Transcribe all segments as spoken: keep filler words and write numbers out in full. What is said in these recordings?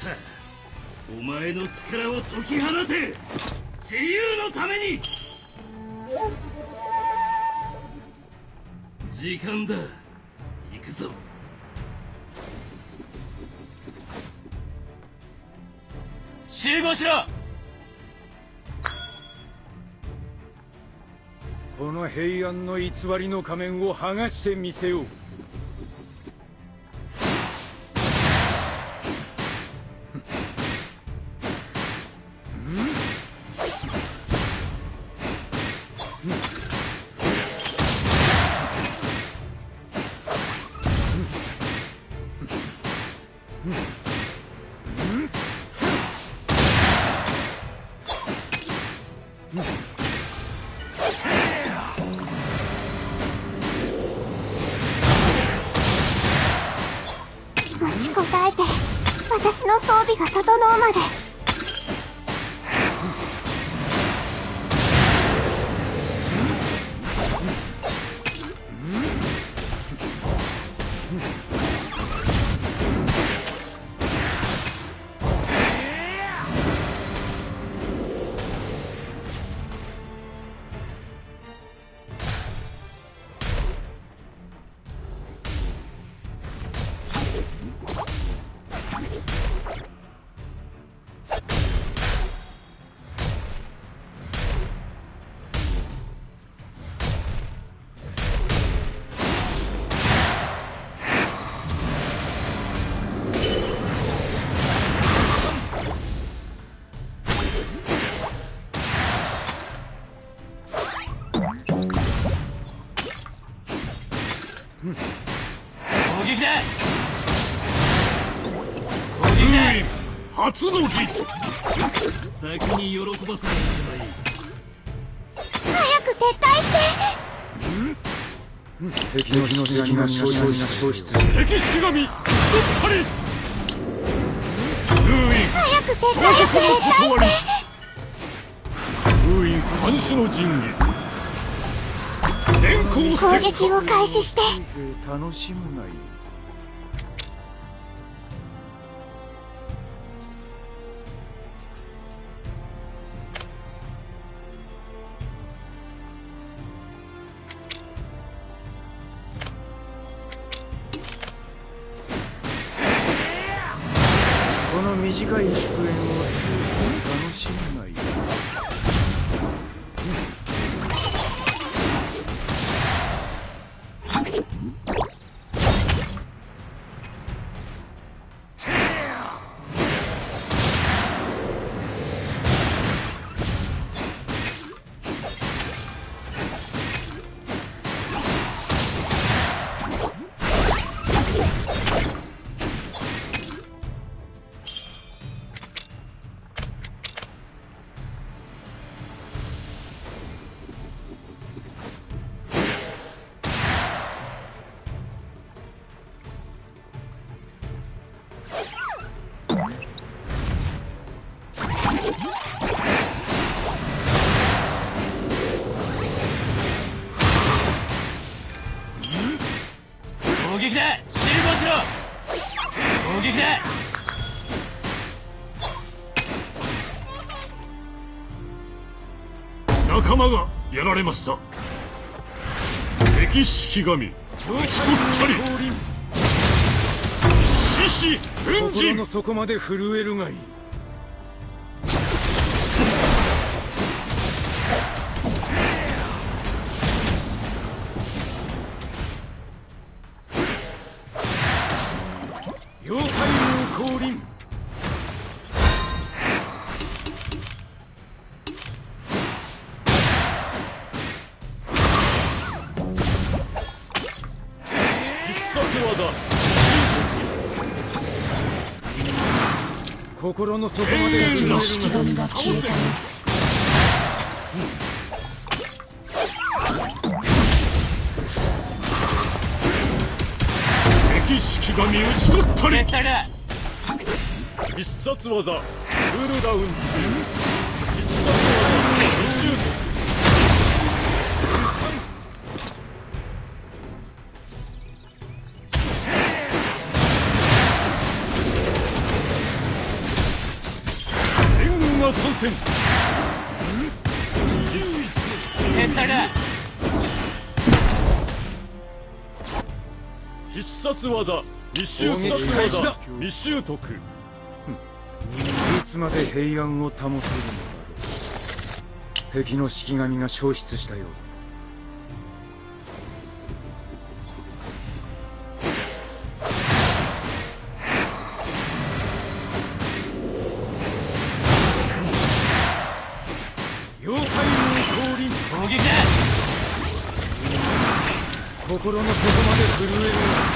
さ。お前の力を解き放て。自由のために。時間だ。行くぞ。集合しろ。 この平安の偽りの仮面を剥がしてみせよう。 持ちこたえて私の装備が整うまで。 攻撃だ。攻撃だ。 初の儀。 先に喜ばせてもらえばいい。 早く撤退して。 敵の敵が消失し、敵式神一ったり。 早く撤退して撤退して。 封印三種の神器。 攻撃を開始して。 楽しむがいい。この短い祝宴を楽しむがいい。 攻撃だ。集合しろ。攻撃だ。 仲間がやられました。敵式神討ち取ったり。獅子奮陣。心の底まで震えるがいい。妖怪王降臨。必殺技。心の底まで震えるが消えた。敵式神討ち取ったり。必殺技クールダウン中。必殺技一周が参戦。 変態だ。 必殺技密集必殺技密集徳。 いつまで平安を保てるのだろう。敵の式神が消失したようだ。妖怪の降臨。 攻撃だ。 心の底まで震える。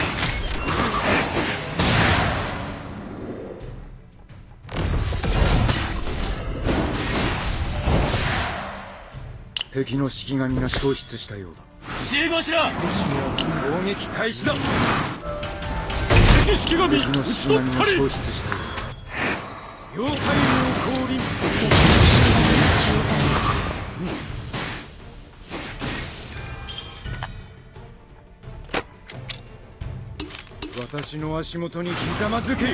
敵の式神が消失したようだ。 集合しろ。 攻撃開始だ。 敵式神敵の討ち式取ったり。 神が消失したようだ。妖怪の降臨。私の足元にひざまずけ。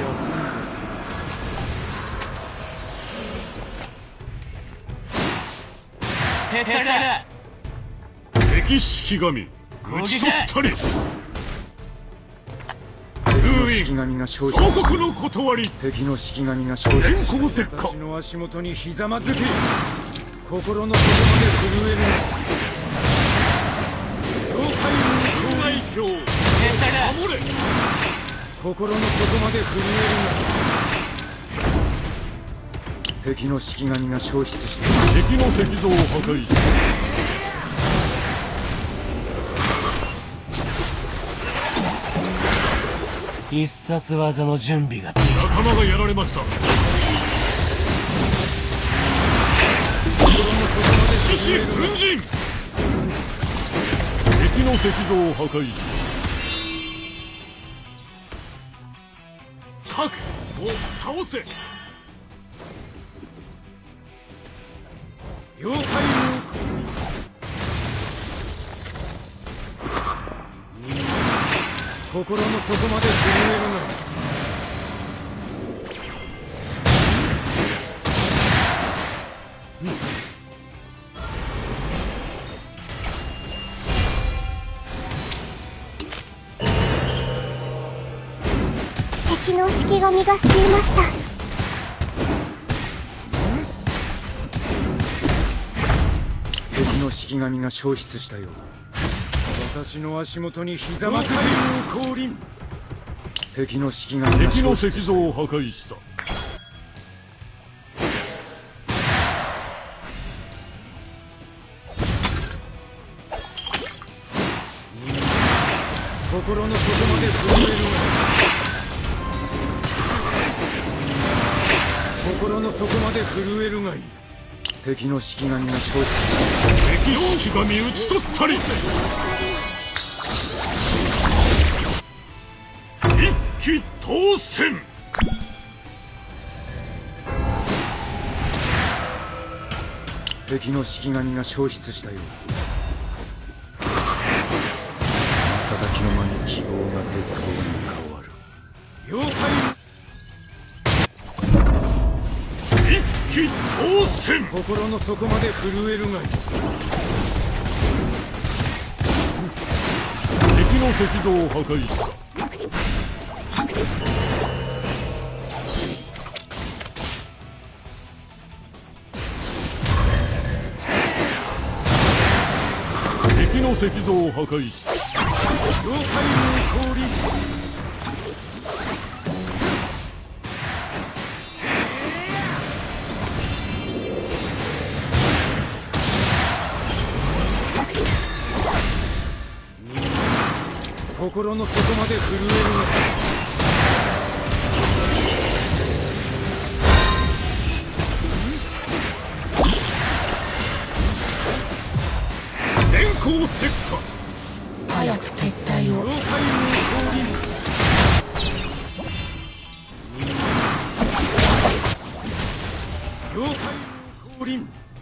変態だ。 敵式神討ち取ったり。 敵の式神が消失。 祖国の断り。 敵の式神が消失。 電光石火。 私の足元にひざまずけ。心の底まで震える。妖怪の最強。 変態だ。 守れ。 心の底まで震えるが。敵の式神が消失した。 敵の石像を破壊した。 必殺技の準備ができた。 仲間がやられました。獅子奮陣。敵の石像を破壊した。核を倒せ。 妖怪の心の底まで震えるが。 敵の式神が消えました。 敵の式神が消失したようだ。私の足元にひざまずけ。降臨。敵の式神が敵の石消失した。 像を破壊した。 心の底まで震えるが。心の底まで震えるがいい。敵の式神が消失。 敵式神討ち取ったり。一騎当選。 敵の式神が消失したようだ。瞬きの間に希望が絶望に変わる。妖怪。 一騎当選。 心の底まで震えるがいい。 敵の石像を破壊した。敵の石像を破壊した。 妖怪の降臨。心の底まで震えるが。 電光石火。 早く撤退を。 妖怪の降臨。妖怪の降臨。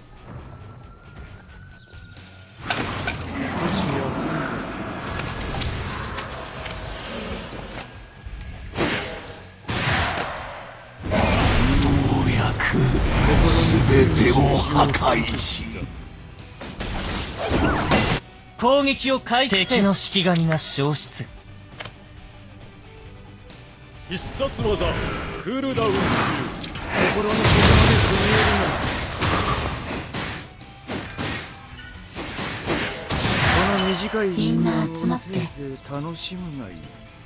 少し休みです。 ようやく全てを破壊し攻撃を開始せ敵の式神が消失必殺技クールダウン中。 心の底まで震えるがこの短いみんな集まってせいぜい楽しむがいい。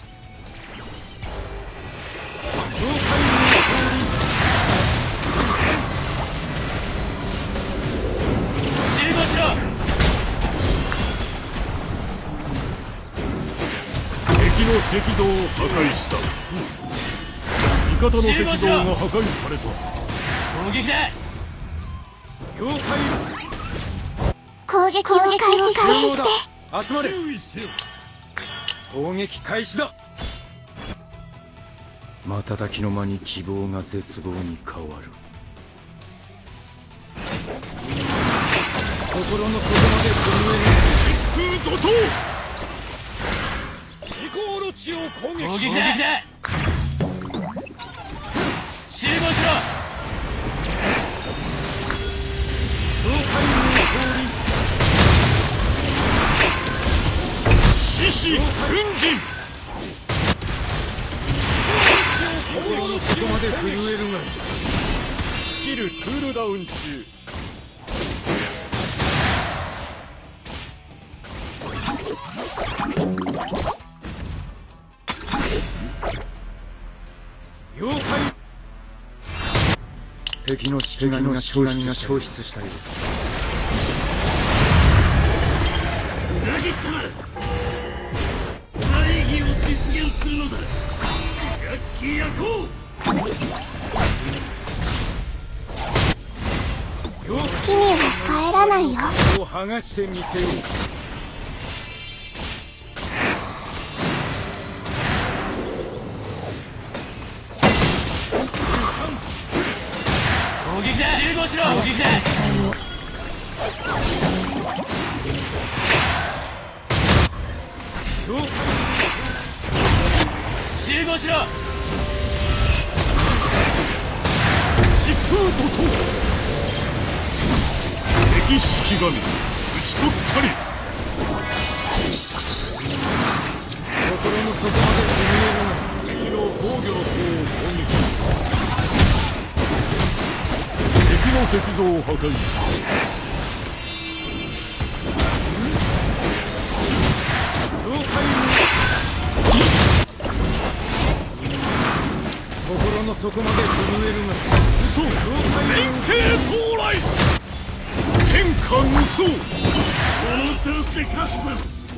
集合しろ敵の赤道を破壊した。味方の赤道が破壊された。 攻撃だ了解。 攻撃を開始開始して集まれ。 注意せよ。 攻撃開始だ。瞬きの間に希望が絶望に変わる。心の底まで震える。 疾風怒涛。二コール地を攻撃。 攻撃だ集合しろ了解の降臨。 獅子奮陣。 心の底まで震えるがスキルクールダウン中。 了解。敵の式神が消失したよ。 裏切ったな。大義を実現するのだ。ラッキーヤコウ。 好きには帰らないよ。 を剥がしてみせよう。 攻撃だ集合しろ攻撃だ了解。 集合しろ疾風怒涛。敵式神討ち取ったり。 心の底まで震えるが敵の防御の塔を攻撃。敵の赤道を破壊した。 了解。心の底まで震えるが嘘。連携到来。天下無双。 この調子で勝つぞ。